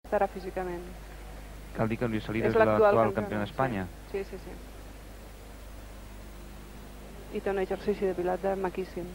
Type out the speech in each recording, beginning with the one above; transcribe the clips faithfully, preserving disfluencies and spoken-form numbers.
estarà físicament. Cal dir que Luis Salido és l'actual campió d'Espanya. Sí, sí, sí. I té un exercici de pilota maquíssim.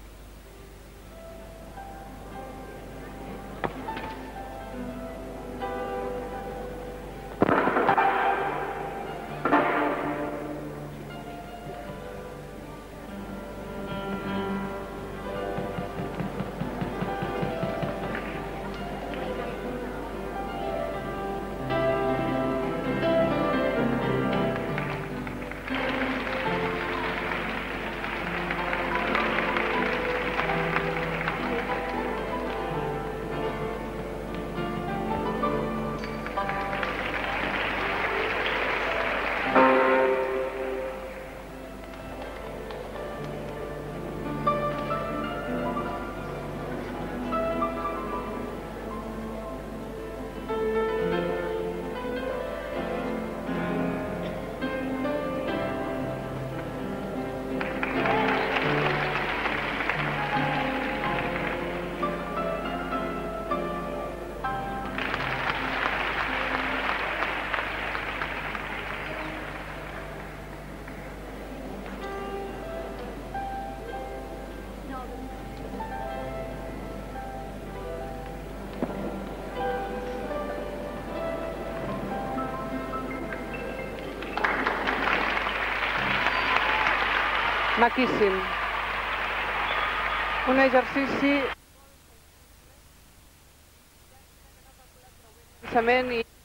Maquíssim. Un exercici i